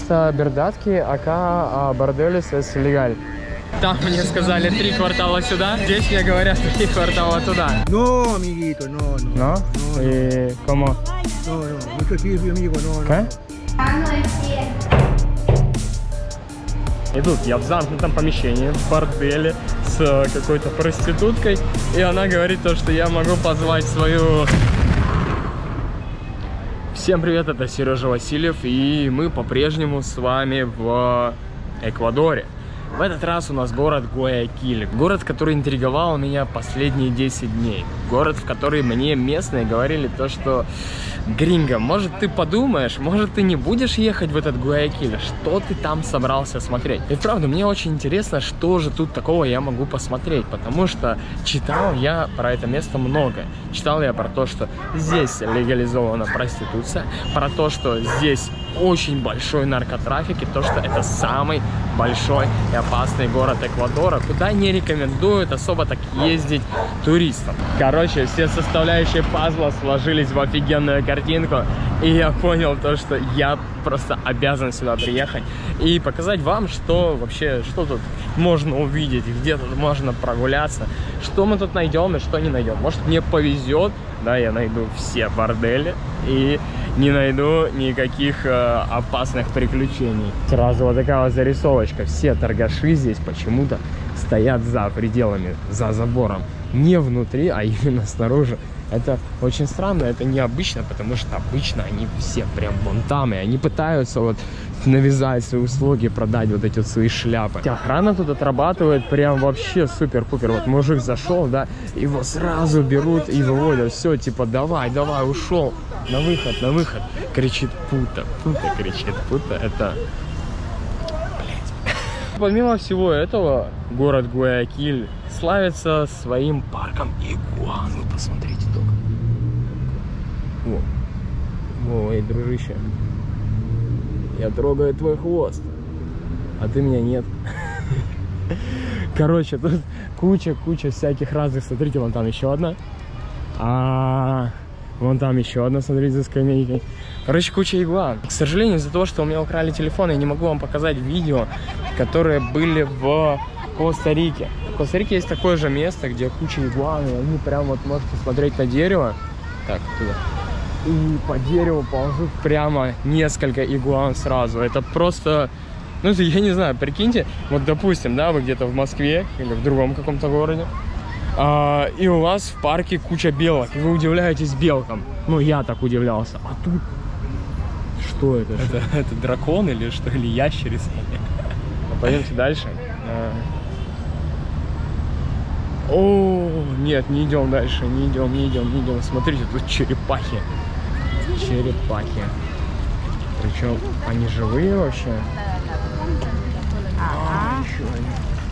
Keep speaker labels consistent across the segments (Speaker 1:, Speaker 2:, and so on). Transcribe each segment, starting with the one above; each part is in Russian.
Speaker 1: место бердатки, ака борделес es legal. Там мне сказали 3 квартала сюда, здесь мне говорят 3 квартала туда.
Speaker 2: No, amiguito, no, no.
Speaker 1: ¿No?
Speaker 2: No,
Speaker 1: ¿Y cómo?
Speaker 2: no, no, mucho chifre, amigo, no, no.
Speaker 1: И тут я в замкнутом помещении, в борделе с какой-то проституткой, и она говорит то, что я могу позвать свою... Всем привет, это Сережа Васильев, и мы по-прежнему с вами в Эквадоре. В этот раз у нас город Гуаякиль. Город, который интриговал меня последние 10 дней. Город, в который мне местные говорили то, что гринго, может ты подумаешь, может ты не будешь ехать в этот Гуаякиль, что ты там собрался смотреть. И правда, мне очень интересно, что же тут такого я могу посмотреть, потому что читал я про это место много. Читал я про то, что здесь легализована проституция, про то, что здесь очень большой наркотрафик, и то, что это самый большой и опасный город Эквадора, куда не рекомендуют особо так ездить туристам. Короче, все составляющие пазла сложились в офигенную картинку, и я понял то, что я просто обязан сюда приехать и показать вам, что вообще, что тут можно увидеть, где тут можно прогуляться, что мы тут найдем и что не найдем. Может, мне повезет, да, я найду все бордели и не найду никаких опасных приключений. Сразу вот такая вот зарисовочка. Все торгаши здесь почему-то стоят за пределами, за забором. Не внутри, а именно снаружи. Это очень странно, это необычно, потому что обычно они все прям вон там, и они пытаются вот навязать свои услуги, продать вот эти вот свои шляпы. Охрана тут отрабатывает прям вообще супер-пупер. Вот мужик зашел, да, его сразу берут и выводят. Все, типа, давай, давай, ушел. На выход, на выход. Кричит Пута, Пута, кричит Пута. Это... Блять. Помимо всего этого, город Гуаякиль славится своим парком игуан. Вы посмотрите только. Во, эй, дружище. Я трогаю твой хвост, а ты меня нет. Короче, тут куча всяких разных. Смотрите, вон там еще одна. Вон там еще одна, смотрите, за скамейкой. Короче, куча игуан. К сожалению, из-за того, что у меня украли телефон, я не могу вам показать видео, которые были в Коста-Рике. В Коста-Рике есть такое же место, где куча игуан, и они прям вот можете смотреть на дерево. Так, туда. И по дереву ползут прямо несколько игуан сразу. Это просто... Ну, я не знаю, прикиньте, вот, допустим, да, вы где-то в Москве или в другом каком-то городе, и у вас в парке куча белок, и вы удивляетесь белкам. Ну, я так удивлялся. А тут... Что это? Это дракон или что? Или ящерица? Пойдемте дальше. О, нет, не идем дальше, не идем. Смотрите, тут черепахи. Черепахи. Причем они живые вообще. Еще они.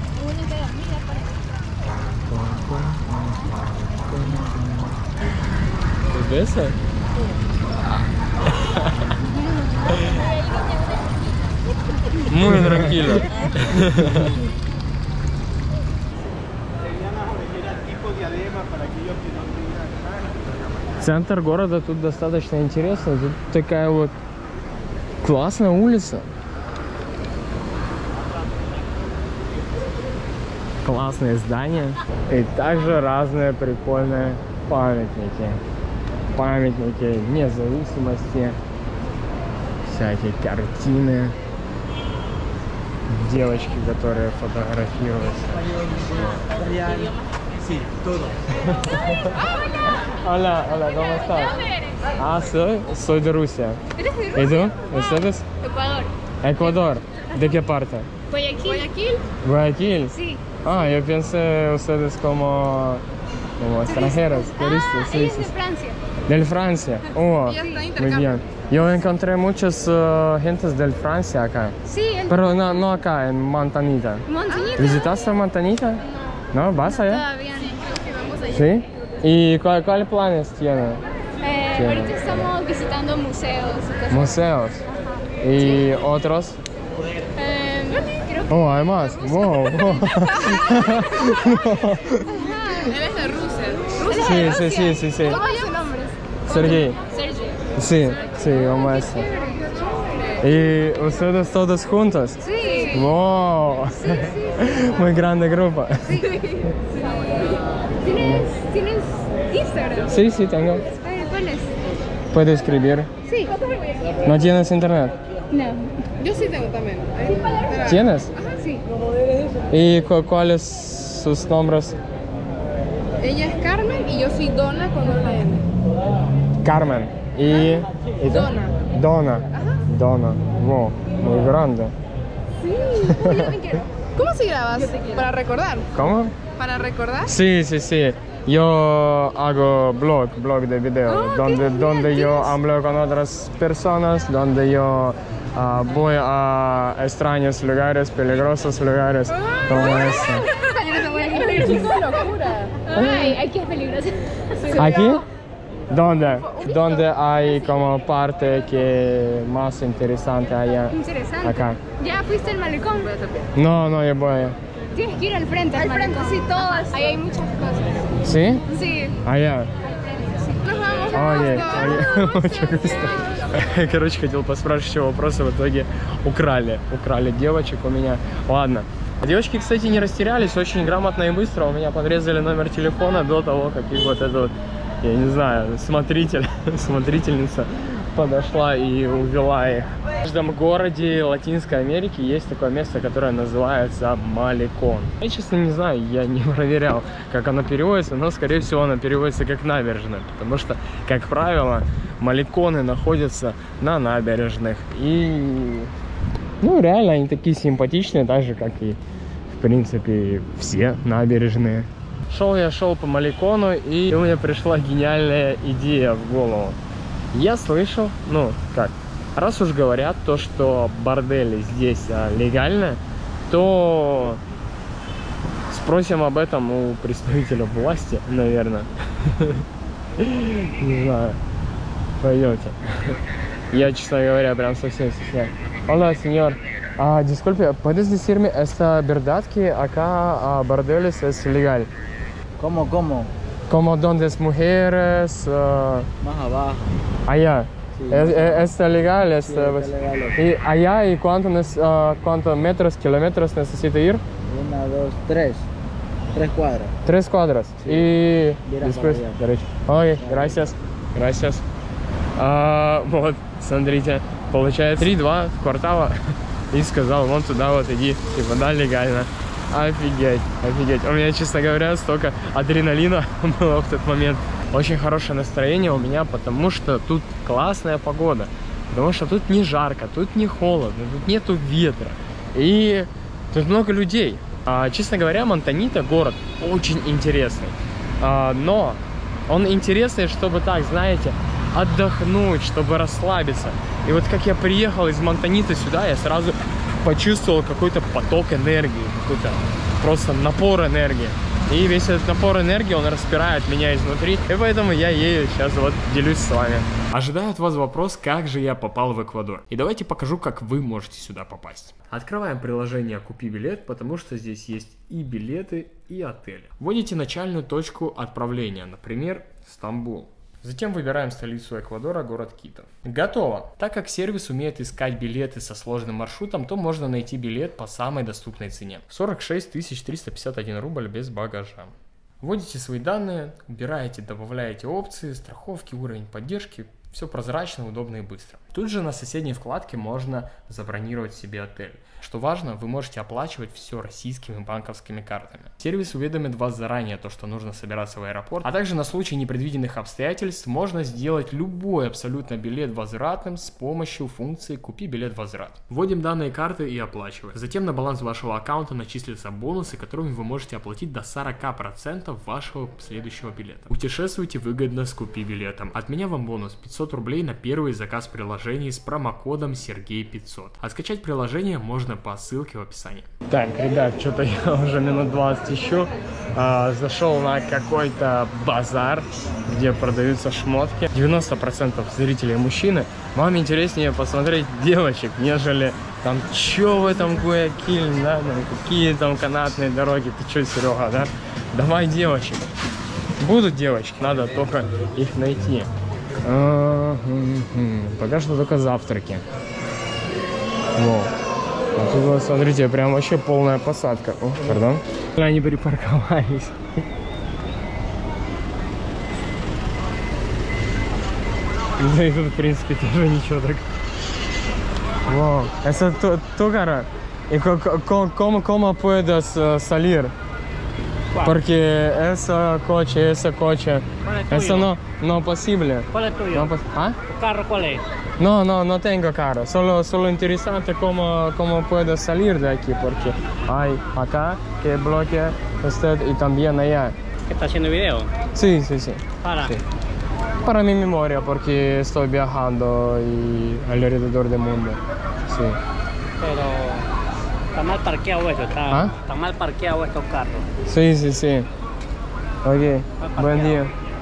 Speaker 1: ¿Ves? Muy tranquilo. Центр города тут достаточно интересный. Тут такая вот классная улица. Классные здания. И также разные прикольные памятники. Памятники независимости. Всякие картины. Девочки, которые фотографируются. Hola, hola, ¿cómo estás? Soy de Rusia. ¿Y tú? ¿Ustedes?
Speaker 3: Ecuador.
Speaker 1: Ecuador. ¿De qué parte?
Speaker 3: Guayaquil.
Speaker 1: Guayaquil.
Speaker 3: Sí.
Speaker 1: Yo pensé ustedes como extranjeros, turistas. Sí,
Speaker 3: Ella es
Speaker 1: sí.
Speaker 3: de Francia.
Speaker 1: ¿Del Francia? Oh,
Speaker 3: Ella está
Speaker 1: muy
Speaker 3: intercambio.
Speaker 1: bien. Yo encontré muchas gentes del Francia acá.
Speaker 3: Sí, él.
Speaker 1: Pero no acá, en Montanita.
Speaker 3: Montañita.
Speaker 1: ¿Visitaste Montanita? No, ¿vas allá?
Speaker 3: Todavía no. Creo que vamos allá.
Speaker 1: ¿Sí? ¿Y cuáles planes tiene?
Speaker 3: Ahorita estamos visitando museos. Y cosas.
Speaker 1: Museos. ¿Y otros?
Speaker 3: Creo que
Speaker 1: Oh, además. Wow.
Speaker 3: él es de Rusia.
Speaker 1: Sí.
Speaker 3: ¿Cómo es su nombre?
Speaker 1: Sergey.
Speaker 3: Sergio.
Speaker 1: Sí, vamos a eso. ¿Y ustedes todos juntos?
Speaker 3: Sí.
Speaker 1: ¡Wow! Muy grande grupo.
Speaker 3: Sí. ¿Tienes Instagram?
Speaker 1: Sí, sí, tengo.
Speaker 3: ¿Cuál es?
Speaker 1: ¿Puedo escribir?
Speaker 3: Sí.
Speaker 1: ¿No tienes internet?
Speaker 3: No.
Speaker 4: Yo sí tengo también.
Speaker 1: ¿Tienes?
Speaker 3: Ajá, sí.
Speaker 1: ¿Y cuáles sus nombres?
Speaker 4: Ella es Carmen y yo soy Donna con una N.
Speaker 1: Carmen. ¿Y tú?
Speaker 4: Donna.
Speaker 1: Donna. Donna. Wow, muy grande.
Speaker 3: Sí. Yo también quiero.
Speaker 4: ¿Cómo se grabas? Para recordar.
Speaker 1: ¿Cómo?
Speaker 4: Para recordar.
Speaker 1: Sí, sí, sí. Yo hago blog de video, donde yo hablo con otras personas, donde yo voy a extraños lugares, peligrosos lugares, como eso.
Speaker 4: ¡Qué locura!
Speaker 3: Ay, aquí es peligroso.
Speaker 1: ¿Aquí? ¿Dónde? Donde hay como parte que más interesante allá.
Speaker 3: Interesante.
Speaker 1: Acá.
Speaker 3: ¿Ya fuiste al malecón?
Speaker 1: No, yo voy.
Speaker 3: Tienes que ir al frente.
Speaker 4: Al frente, sí, todas.
Speaker 3: Ahí hay muchas cosas.
Speaker 1: ¿Sí?
Speaker 3: Sí.
Speaker 1: Allá.
Speaker 4: Nos vamos.
Speaker 1: Ой, очень грустно. Короче, хотел поспрашивать еще вопросы, в итоге украли девочек у меня. Ладно. Девочки, кстати, не растерялись, очень грамотно и быстро. У меня подрезали номер телефона до того, как их вот эта вот, я не знаю, смотрительница подошла и увела их. В каждом городе Латинской Америки есть такое место, которое называется Малекон. Я, честно, не знаю, я не проверял, как оно переводится, но, скорее всего, оно переводится как набережная, потому что, как правило, малеконы находятся на набережных. И, ну, реально, они такие симпатичные, так же, как и, в принципе, все набережные. Шел по Малекону, и у меня пришла гениальная идея в голову. Я слышал, ну, как, раз уж говорят то, что бордели здесь легально, то спросим об этом у представителя власти, наверное. Не знаю, пойдете. Я, честно говоря, прям совсем стесняюсь. Hola, señor. Disculpe, ¿puedes decirme, esta verdad que acá bordeles es legal?
Speaker 5: ¿Cómo?
Speaker 1: Como donde es mujeres,
Speaker 5: Más abajo.
Speaker 1: allá.
Speaker 5: Sí,
Speaker 1: ¿Es legal?
Speaker 5: Sí, está legal.
Speaker 1: ¿Y allá y cuántos metros, kilómetros necesita ir?
Speaker 5: 1, 2, 3. 3 cuadras.
Speaker 1: 3 cuadras.
Speaker 5: Sí.
Speaker 1: И
Speaker 5: Mira
Speaker 1: después
Speaker 5: para allá.
Speaker 1: derecho. Окей, gracias. Вот, смотрите, получается 3-2 квартала. И сказал, вон туда вот иди. Типа, да, легально. Офигеть. У меня, честно говоря, столько адреналина было в тот момент. Очень хорошее настроение у меня, потому что тут классная погода. Потому что тут не жарко, тут не холодно, тут нету ветра. И тут много людей. Честно говоря, Монтанита город очень интересный. Но он интересный, чтобы так, знаете, отдохнуть, чтобы расслабиться. И вот как я приехал из Монтаниты сюда, я сразу почувствовал какой-то поток энергии, какой-то просто напор энергии. И весь этот напор энергии, он распирает меня изнутри. И поэтому я ею сейчас вот делюсь с вами. Ожидаю от вас вопрос, как же я попал в Эквадор. И давайте покажу, как вы можете сюда попасть. Открываем приложение «Купи билет», потому что здесь есть и билеты, и отели. Вводите начальную точку отправления, например, Стамбул. Затем выбираем столицу Эквадора, город Кито. Готово! Так как сервис умеет искать билеты со сложным маршрутом, то можно найти билет по самой доступной цене. 46 351 рубль без багажа. Вводите свои данные, убираете, добавляете опции, страховки, уровень поддержки. Все прозрачно, удобно и быстро. Тут же на соседней вкладке можно забронировать себе отель. Что важно, вы можете оплачивать все российскими банковскими картами. Сервис уведомит вас заранее то, что нужно собираться в аэропорт, а также на случай непредвиденных обстоятельств можно сделать любой абсолютно билет возвратным с помощью функции «Купи билет возврат». Вводим данные карты и оплачиваем. Затем на баланс вашего аккаунта начислятся бонусы, которыми вы можете оплатить до 40% вашего следующего билета. Путешествуйте выгодно с «Купи билетом». От меня вам бонус 500 рублей на первый заказ приложений с промокодом Сергей500. А скачать приложение можно по ссылке в описании. Так, ребят, что-то я уже минут 20 ищу. Зашел на какой-то базар, где продаются шмотки. 90% зрителей мужчины. Вам интереснее посмотреть девочек, нежели там, что в этом Гуаякиль, да, ну, какие там канатные дороги. Ты что, Серега, да? Давай девочек. Будут девочки, надо только их найти. Пока что только завтраки. Вот, смотрите, прям вообще полная посадка. О, пардон. Они припарковались. Да и тут, в принципе, тоже ничего так. Wow. Essa tu, cara, e como puedes salir? Porque ese coche, eso no posible.
Speaker 6: ¿Cuál es tuyo?
Speaker 1: No, ¿ah?
Speaker 6: ¿Tu carro cuál es?
Speaker 1: No tengo carro. Solo interesante cómo puedo salir de aquí, porque hay acá que bloquea usted y también allá.
Speaker 6: ¿Qué está haciendo video?
Speaker 1: Sí.
Speaker 6: Para.
Speaker 1: Sí. Para mi memoria, porque estoy viajando y alrededor del mundo. Sí.
Speaker 6: Pero está mal parqueado esto,
Speaker 1: ¿Ah?
Speaker 6: Está mal parqueado estos carros.
Speaker 1: Sí. Окей, buen día.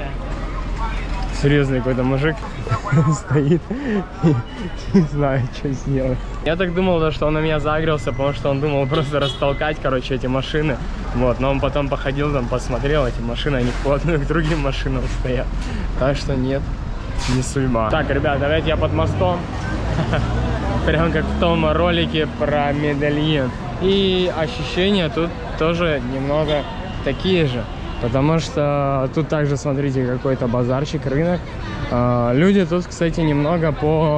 Speaker 1: Серьезный какой-то мужик стоит и не знаю, что сделать. Я так думал, что он на меня загрелся, потому что он думал просто растолкать, короче, эти машины. Вот, но он потом походил там, посмотрел, эти машины, они вплотную к другим машинам стоят. Так что нет, не судьба. Так, ребят, давайте я под мостом. Прям как в том ролике про Медельин. И ощущения тут тоже немного такие же. Потому что тут также, смотрите, какой-то базарчик, рынок. Люди тут, кстати, немного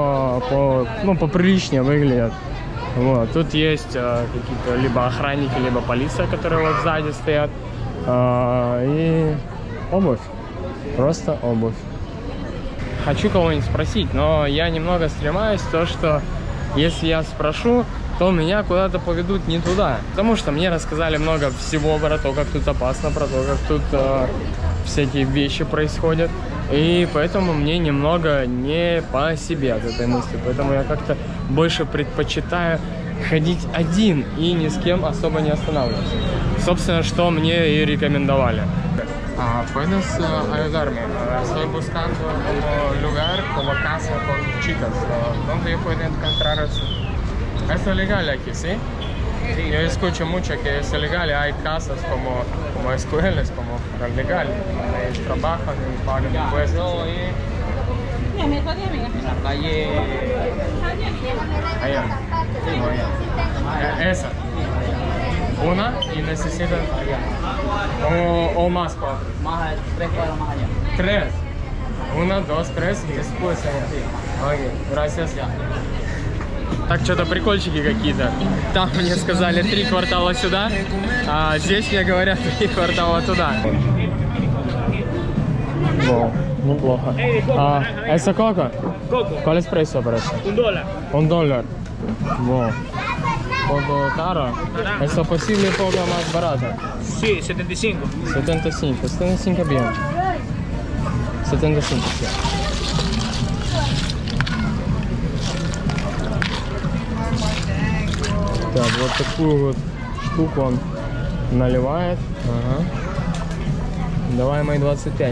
Speaker 1: поприличнее выглядят. Вот. Тут есть какие-то либо охранники, либо полиция, которые вот сзади стоят. И обувь. Просто обувь. Хочу кого-нибудь спросить, но я немного стремаюсь то, что если я спрошу, то меня куда-то поведут не туда. Потому что мне рассказали много всего про то, как тут опасно, про то, как тут всякие вещи происходят. И поэтому мне немного не по себе от этой мысли. Поэтому я как-то больше предпочитаю ходить один и ни с кем особо не останавливаться. Собственно, что мне и рекомендовали. Puedes ayudarme. Estoy buscando un lugar como casa con chicas. ¿Dónde yo puedo encontrar eso? Es legal aquí, ¿sí? Sí. Yo escucho mucho que es legal. Hay casas como escuelas, como legal. Ellos trabajan y pagan impuestos.
Speaker 6: En la calle.
Speaker 1: Allá. Esa. Una y necesitan o más cuatro.
Speaker 6: Más 3 cuadras más allá.
Speaker 1: 3. 1, 2, 3 и después allá. Окей, gracias. Так, что-то прикольчики какие-то. Там мне сказали 3 квартала сюда, а здесь мне говорят 3 квартала туда. Wow, неплохо. ¿Esa coca?
Speaker 6: Coco.
Speaker 1: ¿Cuál es el precio por eso?
Speaker 6: $1.
Speaker 1: $1. Wow. Poco caro. ¿Es posible poco más barato?
Speaker 6: Sí, 75.
Speaker 1: 75 bien. 75, sí. Так, вот такую вот штуку он наливает. Ага. Давай мои 25.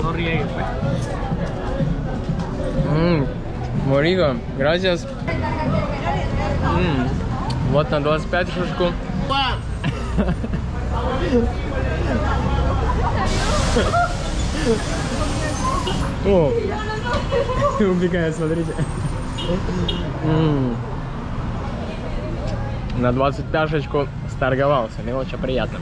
Speaker 1: Мориго, gracias. Вот на 25 шишку. О, убегает, смотрите. На 25-шечку сторговался, мне очень приятно.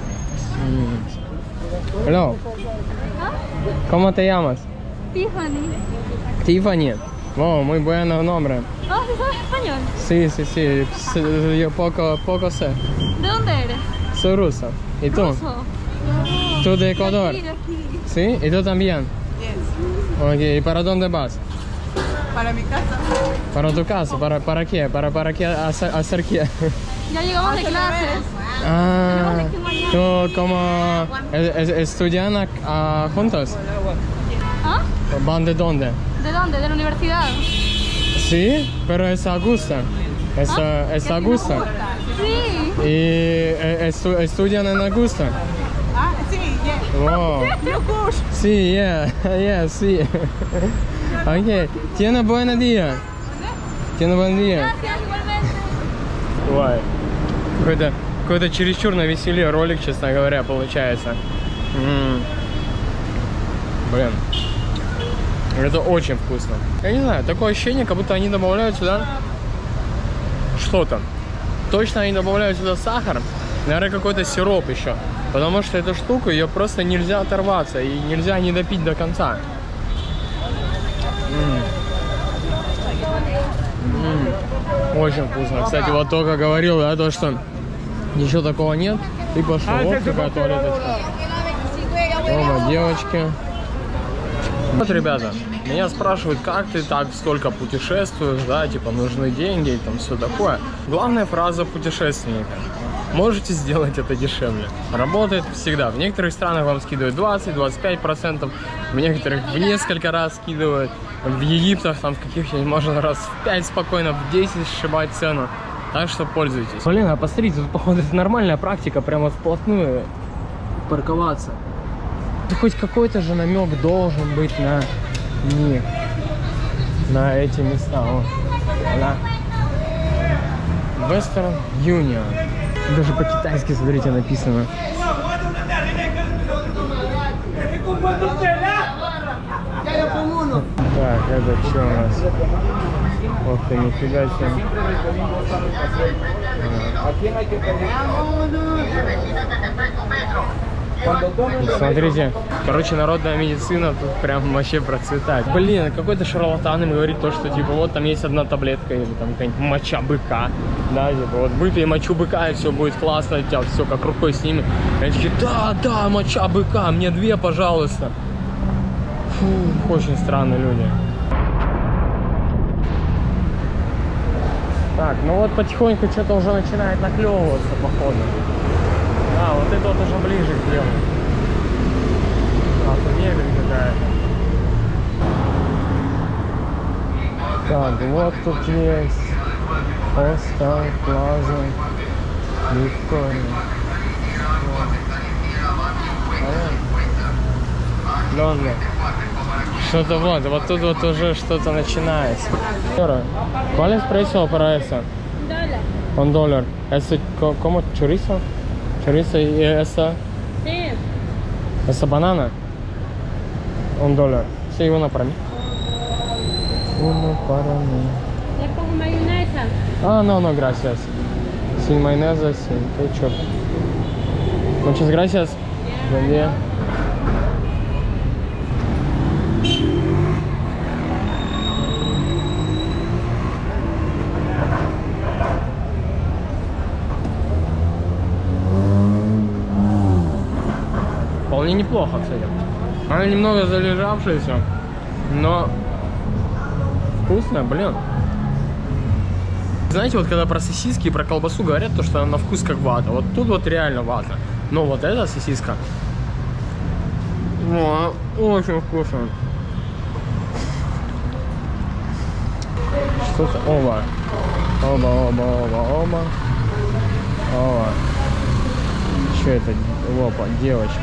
Speaker 1: Hello. ¿Cómo te llamas?
Speaker 3: Tiffany.
Speaker 1: Tiffany. Wow, muy bueno nombre.
Speaker 3: Oh, ¿sí sabes español?
Speaker 1: Sí. Yo poco sé.
Speaker 3: ¿De dónde eres?
Speaker 1: Soy ruso. ¿Y tú?
Speaker 3: Ruso.
Speaker 1: ¿Tú de Ecuador?
Speaker 3: De aquí.
Speaker 1: ¿Sí? ¿Y tú también?
Speaker 4: Yes.
Speaker 1: Ok, ¿y para dónde vas?
Speaker 4: Para mi casa.
Speaker 1: ¿Para tu casa? ¿Para qué? ¿Para qué hacer qué?
Speaker 3: Ya llegamos de clases.
Speaker 1: Ah, ¿tú como estudian juntos?
Speaker 3: ¿Ah?
Speaker 1: ¿Van de dónde?
Speaker 3: ¿De dónde? ¿De la universidad?
Speaker 1: Sí, pero es Augusta. Es Augusta.
Speaker 3: Sí.
Speaker 1: ¿Y estudian en Augusta?
Speaker 4: Ah, sí, yes.
Speaker 1: Wow.
Speaker 4: Yo push.
Speaker 1: Sí, sí. Ok, tiene buen día. Tiene buen día.
Speaker 3: Gracias, igualmente.
Speaker 1: Ой, какой-то чересчур на веселье ролик, честно говоря, получается. Блин, это очень вкусно. Я не знаю, такое ощущение, как будто они добавляют сюда что-то. точно они добавляют сюда сахар, наверное, какой-то сироп еще. Потому что эту штуку, ее просто нельзя оторваться и нельзя не допить до конца. Очень вкусно. Кстати, вот только говорил, да, то, что ничего такого нет. И пошел. Вот такая туалеточка. Оба, девочки. Вот, ребята, меня спрашивают, как ты так столько путешествуешь, да, типа, нужны деньги и там все такое. Главная фраза путешественника. Можете сделать это дешевле. Работает всегда. В некоторых странах вам скидывают 20-25%, в некоторых в несколько раз скидывают. В Египтах, там в каких-нибудь можно раз в 5 спокойно, в 10 сшибать цену. Так что пользуйтесь. Блин, а посмотрите, тут, походу, это нормальная практика, прямо вплотную парковаться. Хоть какой-то же намек должен быть на них, на эти места. Вот. Да. Western Union. Даже по-китайски, смотрите, написано. Так, это что у нас? Ох ты, нифига себе. Смотрите, короче, народная медицина тут прям вообще процветает. Блин, какой-то шарлатан им говорит то, что типа вот там есть одна таблетка или там какая-нибудь моча быка, да, типа вот выпей мочу быка и все будет классно, у тебя все как рукой снимет. Они такие, да, моча быка, мне 2, пожалуйста. Фу, очень странные люди. Так, ну вот потихоньку что-то уже начинает наклевываться, походу. А, вот это вот уже ближе к леву. А, тут мебель какая-то. Так, вот тут есть Hostel Plaza Виктория. Лондон. Что-то вот тут вот уже что-то начинается. ¿Cuál es precio para esa? $1. ¿Es como chorizo? Chorizo y esa.
Speaker 3: Sí.
Speaker 1: Esa banana. $1. Sí, uno para mí. Uno para mí.
Speaker 3: ¿Le pongo mayonesa?
Speaker 1: Ah, no, gracias. Sin mayonesa, sin ketchup. Muchas gracias. Buen día. Вполне неплохо, кстати. Она немного залежавшаяся, но вкусная, блин. Знаете, вот когда про сосиски и про колбасу говорят, то что она на вкус как вата. Вот тут вот реально вата. Но вот эта сосиска, ну, очень вкусная. Что-то, оба. Что это? Опа, девочка.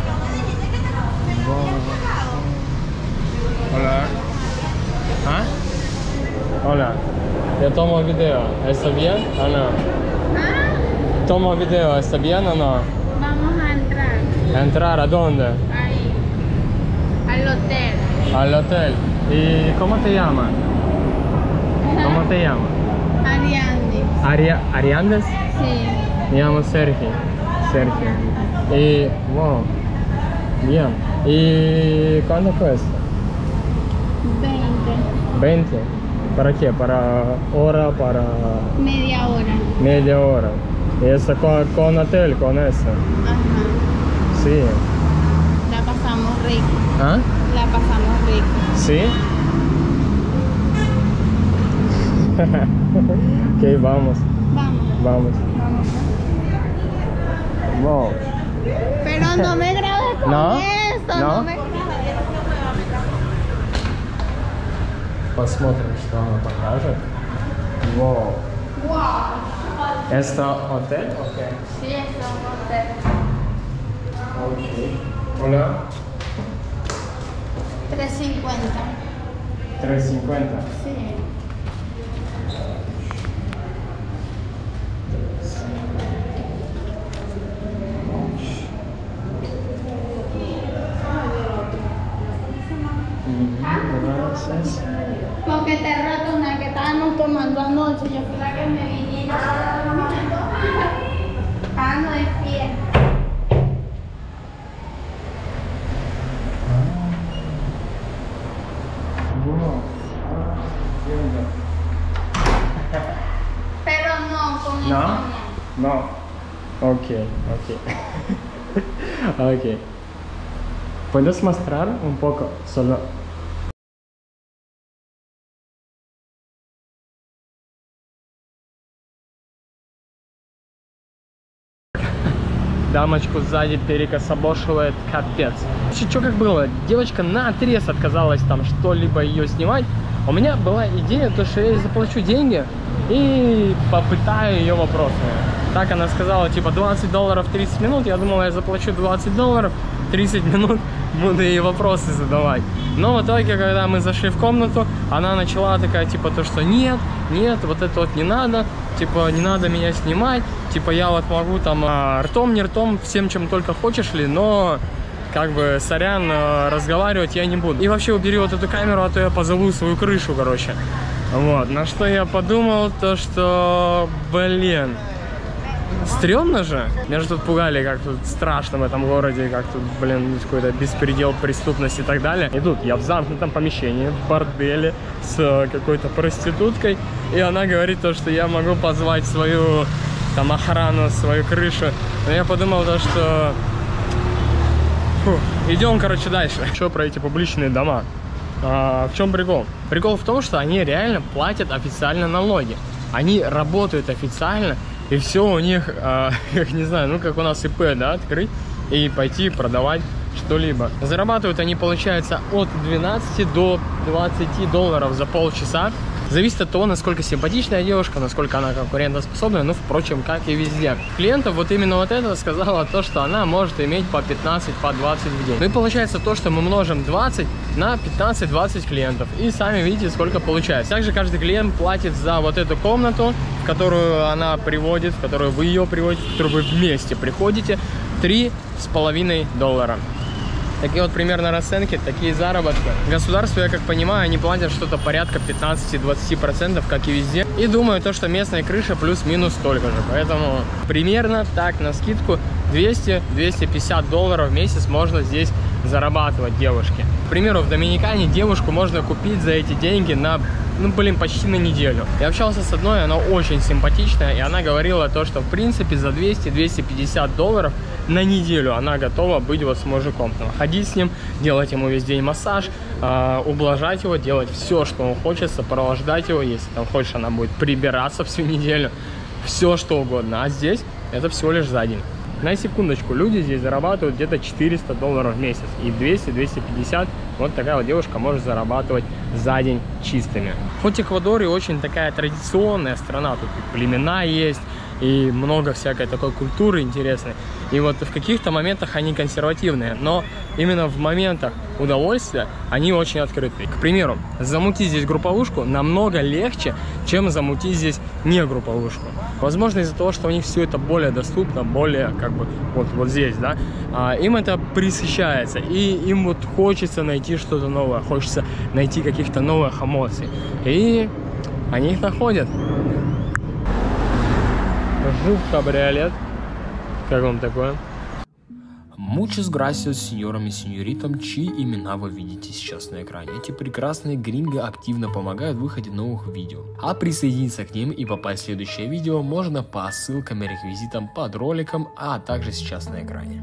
Speaker 1: Hola. ¿Ah? Hola. Yo tomo video. ¿Está bien o no?
Speaker 3: ¿Ah?
Speaker 1: Tomo video. ¿Está bien o no?
Speaker 3: Vamos a entrar.
Speaker 1: ¿A entrar a dónde?
Speaker 3: Ahí. Al hotel.
Speaker 1: Al hotel. ¿Y cómo te llamas? ¿Cómo te llamas?
Speaker 3: Ariandis.
Speaker 1: ¿Ariandes?
Speaker 3: Sí.
Speaker 1: Me llamo Sergio. Y, wow. Bien. ¿Y cuánto cuesta?
Speaker 3: 20.
Speaker 1: 20. ¿Para qué? ¿Para hora? ¿Para
Speaker 3: Media hora.
Speaker 1: media hora? ¿Y eso con hotel, con eso?
Speaker 3: Ajá.
Speaker 1: Sí.
Speaker 3: La pasamos rico.
Speaker 1: ¿Ah?
Speaker 3: La pasamos rico.
Speaker 1: ¿Sí? Ok, vamos.
Speaker 3: Vamos.
Speaker 1: Wow.
Speaker 3: Pero no me grabes con
Speaker 1: ¿No?
Speaker 3: eso.
Speaker 1: ¿No?
Speaker 3: No me grabes.
Speaker 1: Посмотрим, что она покажет. Wow. ¿Это hotel? Okay.
Speaker 3: Sí, es un hotel.
Speaker 1: Okay. Hola.
Speaker 3: 350.
Speaker 1: 350.
Speaker 3: Sí.
Speaker 1: Gracias.
Speaker 3: Porque te rato una que estábamos tomando anoche. Yo fui la que me vine y
Speaker 1: No? No. Ok, ok. Ok. ¿Puedes mostrar un poco solo? Дамочку сзади перекособошивает капец. Что как было? Девочка наотрез отказалась там что-либо ее снимать. У меня была идея, то что я ей заплачу деньги и попытаю ее вопросами. Так она сказала, типа $20 30 минут. Я думал, я заплачу $20, 30 минут буду ей вопросы задавать. Но в итоге, когда мы зашли в комнату, она начала такая, типа, то что нет, вот это вот не надо, типа, не надо меня снимать, типа, я вот могу там ртом, не ртом, всем, чем только хочешь ли, но, как бы, сорян, разговаривать я не буду. И вообще убери вот эту камеру, а то я позову свою крышу, короче. Вот, на что я подумал, то что, блин, стрёмно же. Меня же тут пугали, как тут страшно в этом городе, как тут, блин, какой-то беспредел, преступность и так далее. И тут я в замкнутом помещении, в борделе с какой-то проституткой, и она говорит то, что я могу позвать свою там охрану, свою крышу. Но я подумал то, что... идем, короче, дальше. Что про эти публичные дома? В чем прикол? Прикол в том, что они реально платят официально налоги. Они работают официально. И все у них, я не знаю, ну как у нас ИП, да, открыть и пойти продавать что-либо. Зарабатывают они, получается, от 12 до $20 за полчаса. Зависит от того, насколько симпатичная девушка, насколько она конкурентоспособная, ну, впрочем, как и везде. Клиентов вот именно вот это сказала то, что она может иметь по 15, по 20 в день. Ну и получается то, что мы множим 20 на 15-20 клиентов. И сами видите, сколько получается. Также каждый клиент платит за вот эту комнату, в которую она приводит, в которую вы ее приводите, в которую вы вместе приходите, $3,5. Такие вот примерно расценки, такие заработки. Государству, я как понимаю, они платят что-то порядка 15-20%, как и везде. И думаю, то, что местная крыша плюс-минус столько же. Поэтому примерно так, на скидку, $200-250 в месяц можно здесь зарабатывать девушке. К примеру, в Доминикане девушку можно купить за эти деньги на, ну, блин, почти на неделю. Я общался с одной, она очень симпатичная, и она говорила то, что, в принципе, за $200-250 на неделю она готова быть вот с мужиком. Там, ходить с ним, делать ему весь день массаж, ублажать его, делать все, что он хочет, сопровождать его. Если там хочешь, она будет прибираться всю неделю. Все, что угодно. А здесь это всего лишь за день. На секундочку, люди здесь зарабатывают где-то $400 в месяц. И 200-250 вот такая вот девушка может зарабатывать за день чистыми. Хоть Эквадор и очень такая традиционная страна, тут и племена есть, и много всякой такой культуры интересной. И вот в каких-то моментах они консервативные, но именно в моментах удовольствия они очень открытые. К примеру, замутить здесь групповушку намного легче, чем замутить здесь не групповушку. Возможно, из-за того, что у них все это более доступно, более как бы вот здесь, да, им это пресыщается, и им вот хочется найти что-то новое, хочется найти каких-то новых эмоций, и они их находят. Жук кабриолет. Как вам такое?
Speaker 7: Muchas gracias, сеньорам и сеньоритам, чьи имена вы видите сейчас на экране. Эти прекрасные гринго активно помогают в выходе новых видео. А присоединиться к ним и попасть в следующее видео можно по ссылкам и реквизитам под роликом, а также сейчас на экране.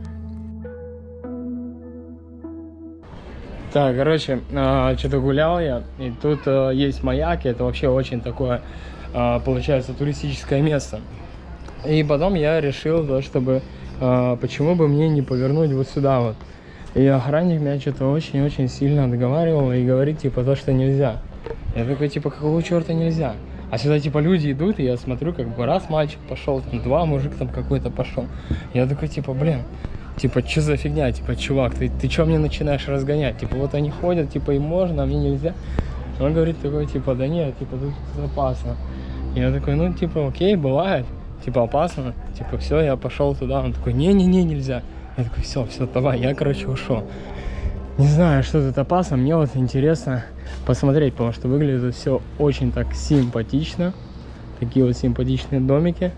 Speaker 1: Так, короче, что-то гулял я, и тут есть маяк, и это вообще очень такое, получается, туристическое место. И потом я решил, да, чтобы, почему бы мне не повернуть вот сюда вот. И охранник меня что-то очень-очень сильно отговаривал и говорит, типа, то, что нельзя. Я такой, типа, какого черта нельзя? А сюда, типа, люди идут, и я смотрю, как бы раз мальчик пошел, там, два мужик там какой-то пошел. Я такой, типа, блин, типа, что за фигня, типа, чувак, ты что мне начинаешь разгонять? Типа, вот они ходят, типа, им можно, а мне нельзя. Он говорит такой, типа, да нет, типа, тут опасно. Я такой, ну, типа, окей, бывает. Типа, опасно, типа, все, я пошел туда. Он такой, не-не-не, нельзя. Я такой, все, давай, я, короче, ушел. Не знаю, что тут опасно, мне вот интересно посмотреть, потому что выглядит все очень так симпатично. Такие вот симпатичные домики.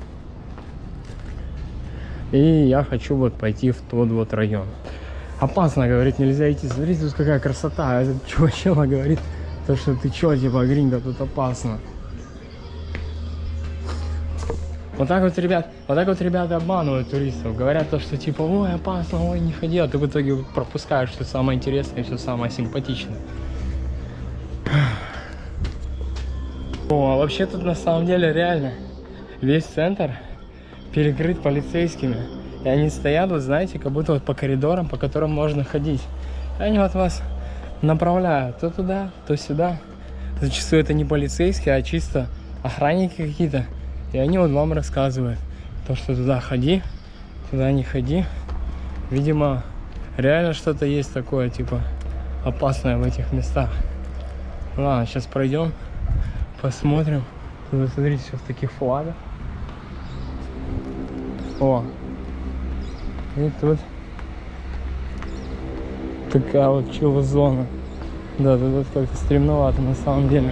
Speaker 1: И я хочу вот пойти в тот вот район. Опасно, говорит, нельзя идти. Смотрите, тут какая красота. Этот чувачок говорит, то, что ты че, типа, гринго, тут опасно. Вот так вот ребята обманывают туристов. Говорят то, что типа, ой, опасно, ой, не ходи, а ты в итоге пропускаешь все самое интересное и все самое симпатичное. О, а вообще тут на самом деле реально весь центр перекрыт полицейскими. И они стоят, вот знаете, как будто вот по коридорам, по которым можно ходить. И они вот вас направляют то туда, то сюда. Зачастую это не полицейские, а чисто охранники какие-то. И они вот вам рассказывают, то, что туда ходи, туда не ходи. Видимо, реально что-то есть такое, типа, опасное в этих местах. Ладно, сейчас пройдем, посмотрим. Тут, смотрите, все в таких флагах. О, и тут такая вот чилл-зона. Да, тут как-то стремновато на самом деле.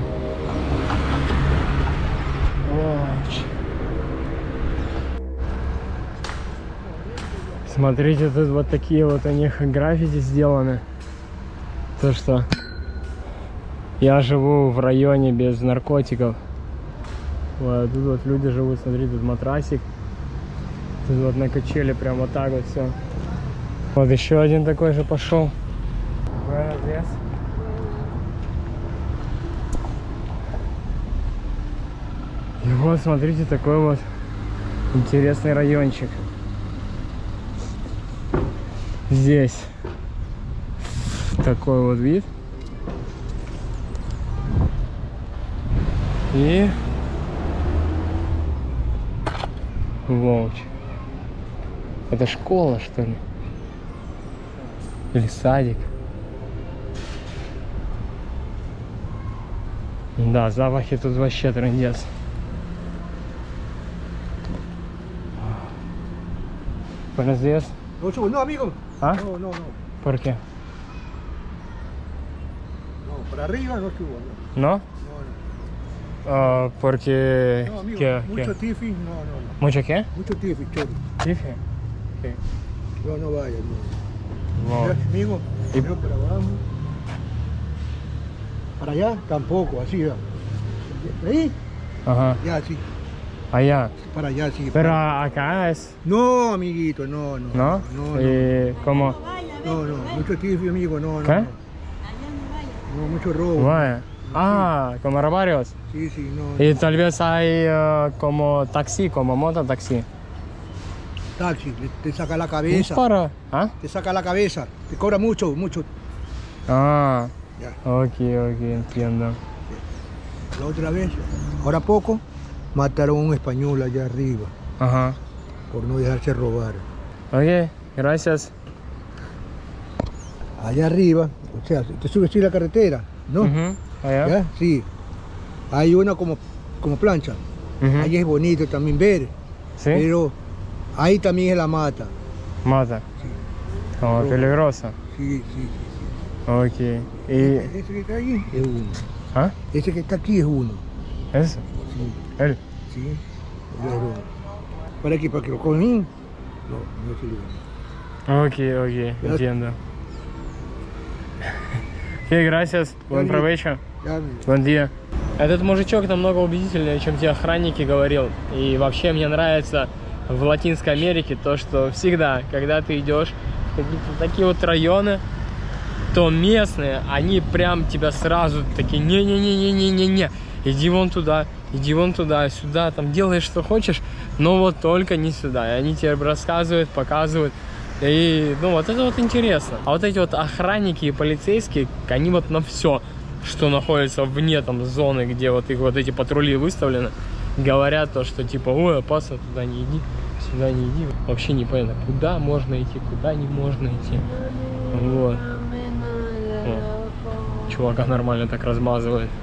Speaker 1: Смотрите, тут вот такие вот у них граффити сделаны. То, что я живу в районе без наркотиков. Вот, тут вот люди живут, смотри, тут матрасик. Тут вот на качели прям вот так вот все. Вот еще один такой же пошел. И вот, смотрите, такой вот интересный райончик. Здесь такой вот вид. И волч. Это школа, что ли? Или садик? Да, запахи тут вообще трындец. Buenos días.
Speaker 2: No subo, no, amigo.
Speaker 1: ¿Ah?
Speaker 2: No, no, no.
Speaker 1: ¿Por qué?
Speaker 2: No, para arriba no subo. No,
Speaker 1: ¿No?
Speaker 2: no, no.
Speaker 1: Porque...
Speaker 2: No, amigo,
Speaker 1: ¿Qué?
Speaker 2: mucho tifi, no, no, no.
Speaker 1: ¿Mucho qué?
Speaker 2: Mucho tifi, chori.
Speaker 1: Tifi. Sí.
Speaker 2: No, no vaya, no.
Speaker 1: Вот.
Speaker 2: Amigo,
Speaker 1: Y-
Speaker 2: yo para abajo. Para allá tampoco, así, ya. Ahí,
Speaker 1: Ага.
Speaker 2: ya, sí.
Speaker 1: Allá.
Speaker 2: Para allá, sí.
Speaker 1: Pero acá es...
Speaker 2: No, amiguito, no, no.
Speaker 1: ¿No?
Speaker 2: No, no.
Speaker 1: ¿Y cómo?
Speaker 2: No, no, mucho tifi, amigo, no, no.
Speaker 1: ¿Qué?
Speaker 2: No, no mucho robo.
Speaker 1: Vaya. Ah, como robarios.
Speaker 2: Sí, sí, no.
Speaker 1: Y tal vez hay como taxi, como mototaxi.
Speaker 2: Taxi, te saca la cabeza.
Speaker 1: Para... ¿Ah?
Speaker 2: Te saca la cabeza. Te cobra mucho, mucho.
Speaker 1: Ah,
Speaker 2: Ya.
Speaker 1: ok, entiendo.
Speaker 2: La otra vez, ahora poco, mataron a un español allá arriba
Speaker 1: Ага.
Speaker 2: por no dejarse robar.
Speaker 1: Ok, gracias.
Speaker 2: Allá arriba, o sea, te subes así la carretera, ¿no?
Speaker 1: Угу. Allá.
Speaker 2: ¿Ya? Sí. Hay una como plancha.
Speaker 1: Угу.
Speaker 2: Ahí es bonito también ver,
Speaker 1: Sí,
Speaker 2: pero ahí también es la mata.
Speaker 1: mata. Como peligroso.
Speaker 2: Sí, sí, sí.
Speaker 1: Ok. Y...
Speaker 2: Ese que está ahí es uno.
Speaker 1: ¿Ah?
Speaker 2: Ese que está aquí es uno.
Speaker 1: ¿Eso?
Speaker 2: Sí,
Speaker 1: Él.
Speaker 2: sí. Él es uno. ¿Para qué? ¿Para que lo cogen? No, no se lo
Speaker 1: Ok, entiendo. Окей, gracias. Buen provecho.
Speaker 2: Ya,
Speaker 1: Buen día. Этот мужичок намного убедительнее, чем те охранники говорил. И вообще мне нравится в Латинской Америке то, что всегда, когда ты идешь в какие-то такие вот районы, то местные, они прям тебя сразу такие, не-не-не-не-не-не-не, иди вон туда, сюда, там делай что хочешь, но вот только не сюда. И они тебе рассказывают, показывают. И, ну, вот это вот интересно. А вот эти вот охранники и полицейские, они вот на все, что находится вне там зоны, где вот их вот эти патрули выставлены, говорят то, что типа, ой, опасно, туда не иди, сюда не иди. Вообще непонятно, куда можно идти, куда не можно идти. Вот. О, чувака нормально так размазывает.